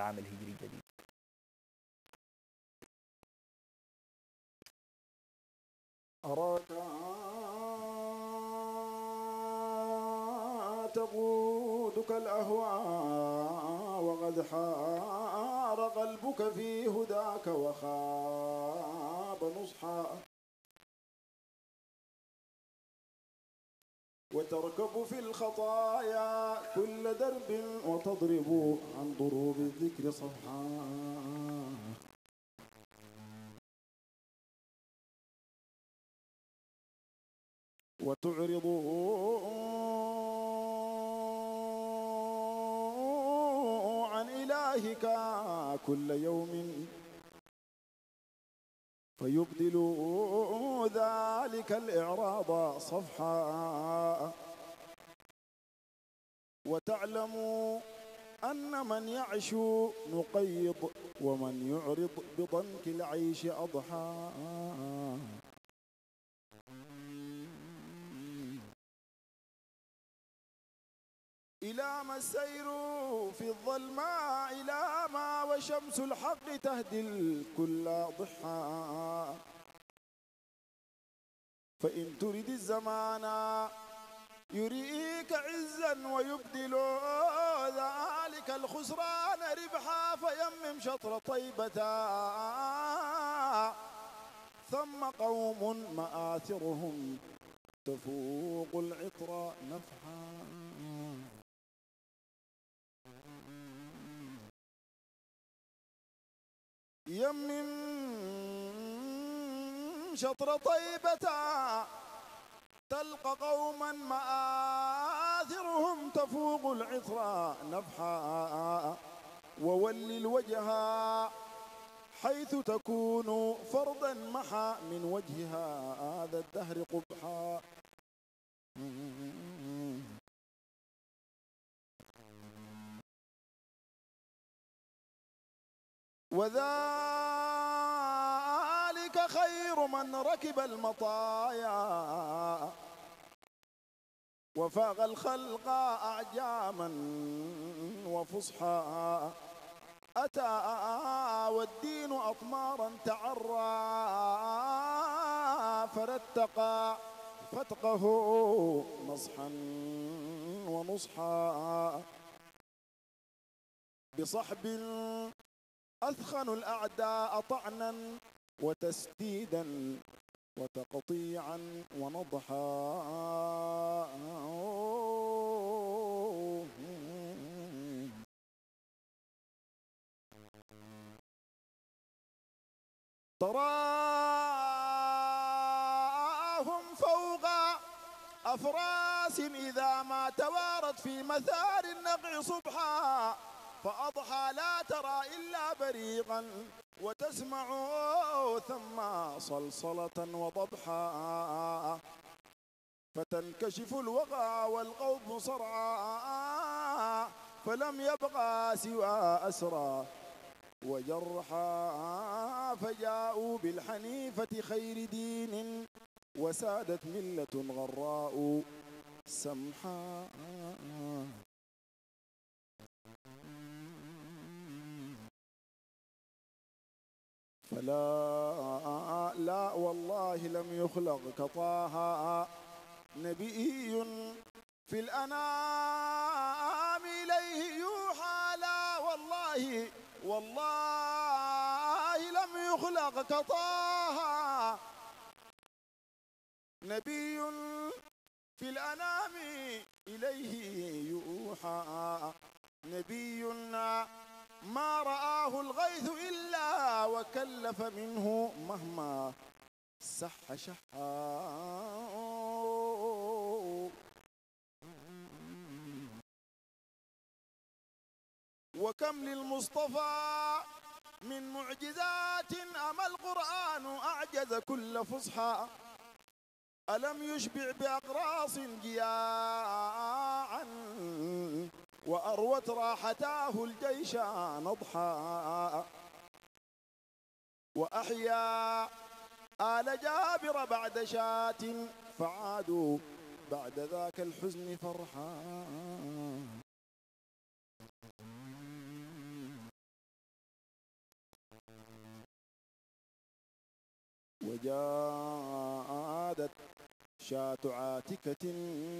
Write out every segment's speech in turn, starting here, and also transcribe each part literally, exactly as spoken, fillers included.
العام الهجري الجديد. أراك تقودك الأهواء وقد حار قلبك في هداك وخاب نصحا، وتركب في الخطايا كل درب وتضرب عن ضروب الذكر صفحا، وتعرض عن إلهك كل يوم فيبدل ذلك الإعراض صفحا، وتعلم أن من يعش نقيض ومن يعرض بضنك العيش أضحى، إلى ما السير في الظلماء إلى ما وشمس الحق تهدي الكل ضحى، فإن تريد الزمان يريك عزا ويبدل ذلك الخسران ربحا، فيمم شطر طيبة ثم قوم مآثرهم تفوق العطر نفحا، يمم شطر طيبة تلقى قوما مآثرهم تفوق العطر نفحا، وول الوجه حيث تكون فردا محا من وجهها هذا الدهر قبحا، وذلك خير من ركب المطايا وفاق الخلق أعجاما وفصحا، أتى والدين أطمارا تعرى فرتقى فتقه نصحا ونصحا، بصحب أثخن الأعداء طعنا وتسديدا وتقطيعا ونضحا، تراهم فوق أفراس إذا ما توارت في مثار النقع صبحا، فأضحى لا ترى إلا بريقا وتسمع ثم صلصلة وضبحا، فتنكشف الوغى والقوم صرعا، فلم يبقى سوى أسرى وجرحا، فجاءوا بالحنيفة خير دين وسادت ملة غراء سمحا، فلا لا والله لم يخلق كطه نبي في الأنام إليه يوحى، لا والله والله لم يخلق كطه نبي في الأنام إليه يوحى، نبي ما رآه الغيث إلا وكلف منه مهما سح شحا، وكم للمصطفى من معجزات أما القرآن أعجز كل فصحى، ألم يشبع بأقراص جياعا وأروت راحتاه الجيش نضحا، وأحيا آل جابر بعد شاة فعادوا بعد ذاك الحزن فرحا، وجادت شاة عاتكة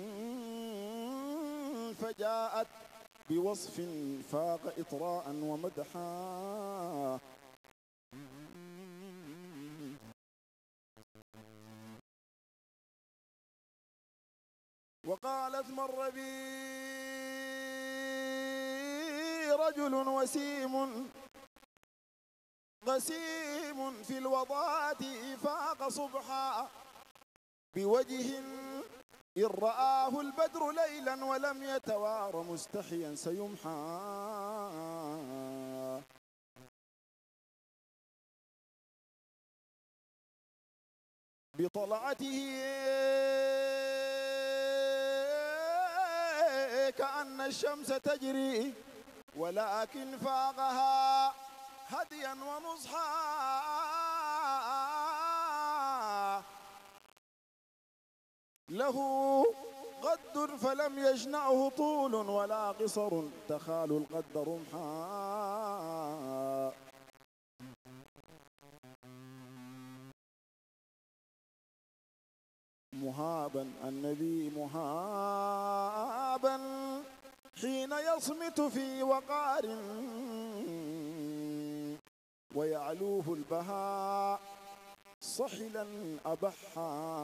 فجاءت بوصف فاق إطراء ومدحا. وقالت مر بي رجل وسيم غسيم في الوضات فاق صبحا بوجه إن رآه البدر ليلا ولم يتوار مستحيا سيمحى. بطلعته كأن الشمس تجري ولكن فاقها هديا ونصحا. له قد فلم يجنعه طول ولا قصر تخال القد رمحا. مهابا النبي مهابا حين يصمت في وقار ويعلوه البهاء صحلا أبحا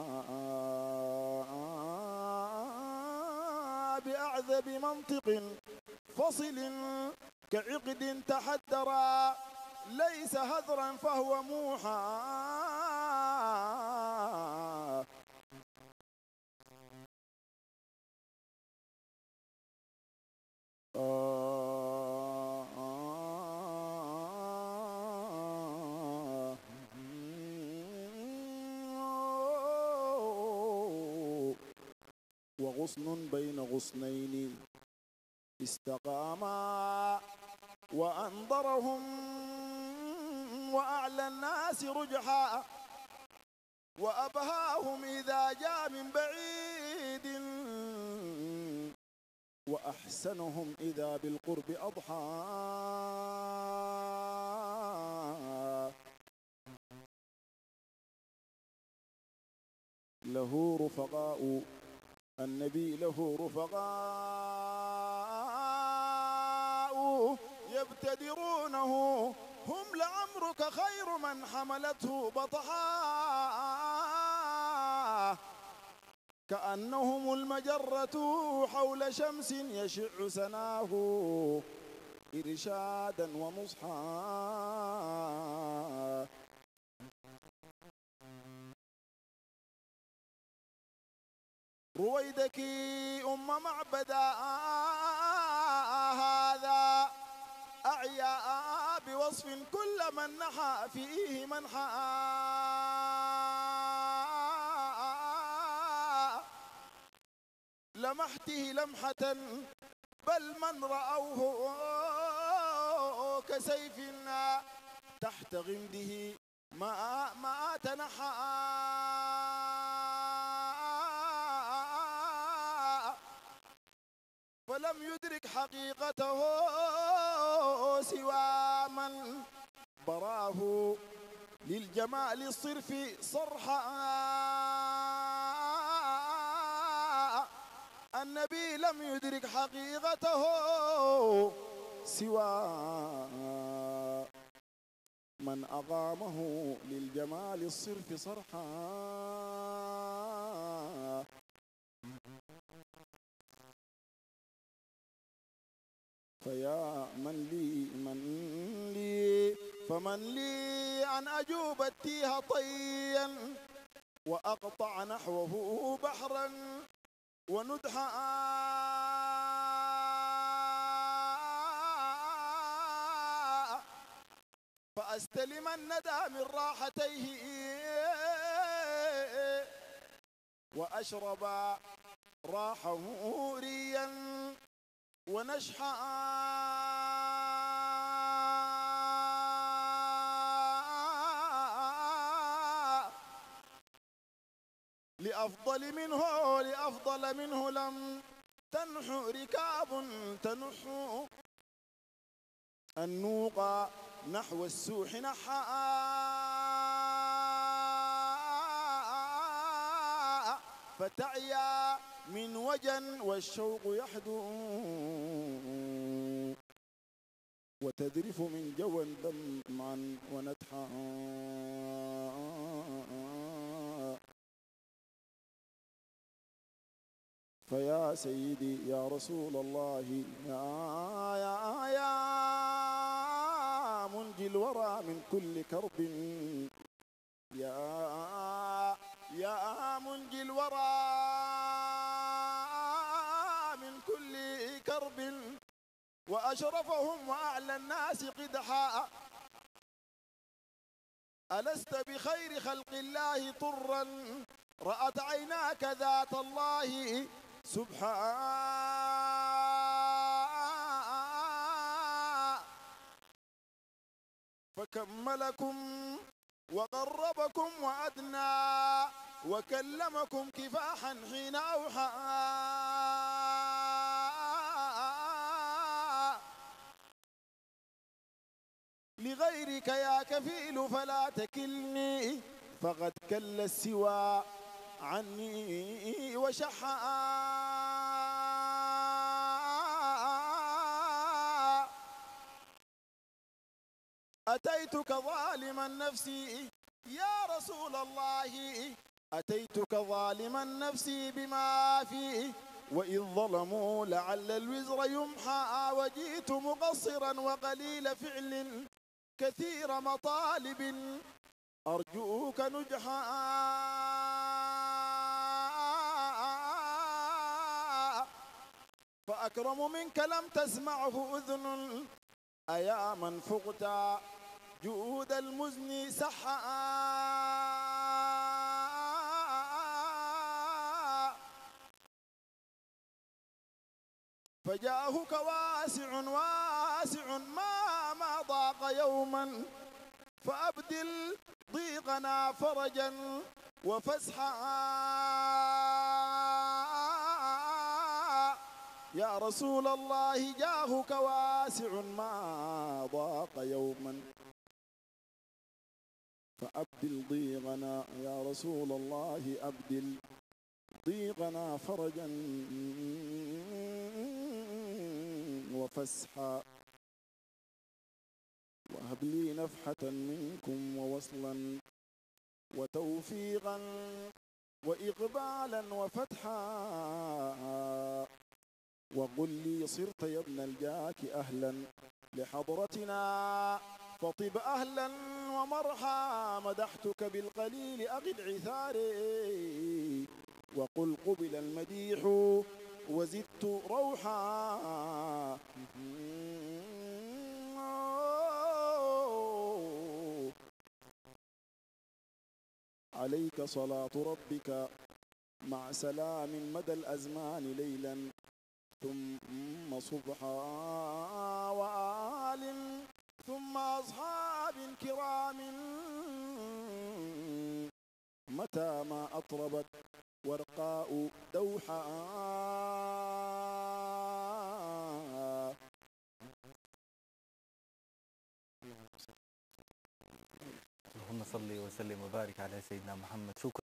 بأعذب منطق فصل كعقد تحدرا ليس هذرا فهو موحى. وغصن بين غصنين استقاما وأنظرهم وأعلى الناس رجحا وأبهاهم إذا جاء من بعيد وأحسنهم إذا بالقرب أضحى. له رفقاء النبي له رفقاء يبتدرونه هم لعمرك خير من حملته بطحا. كأنهم المجرة حول شمس يشع سناه إرشادا ونصحا. رويدك أم معبدا هذا أعيا بوصف كل من نحى فيه منحى. لمحته لمحة بل من رأوه كسيف تحت غمده ما ما تنحى. فلم يدرك حقيقته سوى من براه للجمال الصرف صرحا. النبي لم يدرك حقيقته سوى من أقامه للجمال الصرف صرحا. فيا من لي من لي فمن لي أن أجوب التيه طيا وأقطع نحوه بحرا وندحا. فأستلم الندى من راحتيه وأشرب راحه ريا ونشحا. لأفضل منه لأفضل منه لم تنح ركاب تنح النوق نحو السوح نحا. فتعيا من وجن والشوق يحدو وتذرف من جوى دمعا ونتحا فيا سيدي يا رسول الله يا يا يا منجي الورى من كل كرب يا يا منجي الورى من كل كرب وأشرفهم وأعلى الناس قدحا ألست بخير خلق الله طرا رأت عيناك ذات الله سبحان فكملكم وقربكم وأدنى وكلمكم كفاحا حين أوحى لغيرك يا كفيل فلا تكلني فقد كل السوى عني وشحا أتيتك ظالما نفسي يا رسول الله أتيتك ظالما نفسي بما فيه وإذ ظلموا لعل الوزر يمحى وجئت مقصرا وقليل فعل كثير مطالب أرجوك نجحا فأكرم منك لم تسمعه أذن أيا من فقت جود المزن سحا فجاهك واسع واسع ما ما ضاق يوما فأبدل ضيقنا فرجا وفسحا يا رسول الله جاهك واسع ما ضاق يوما فأبدل ضيقنا يا رسول الله أبدل ضيقنا فرجا وفسحا وهب لي نفحة منكم ووصلا وتوفيقا وإقبالا وفتحا وقل لي صرت يا ابن الجاك أهلا لحضرتنا فطب أهلا ومرحا مدحتك بالقليل أقد عثاري وقل قبل المديح وزدت روحا عليك صلاة ربك مع سلام مدى الأزمان ليلا ثم صبحا وآل ثم أصحاب كرام متى ما أطربت ورقاء دوحا اللهم صل وسلم وبارك على سيدنا محمد. شكرا.